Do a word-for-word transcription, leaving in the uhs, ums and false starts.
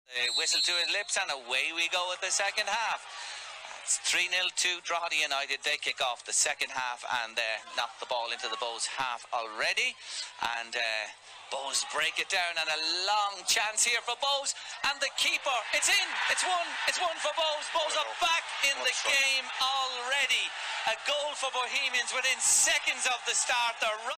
The whistle to his lips and away we go with the second half. It's three nil to Drogheda United. They kick off the second half and uh, knock the ball into the Bows half already. And uh, Bows break it down, and a long chance here for Bows. And the keeper, it's in, it's one, it's one for Bows. Bows are back in the game already. A goal for Bohemians within seconds of the start. They're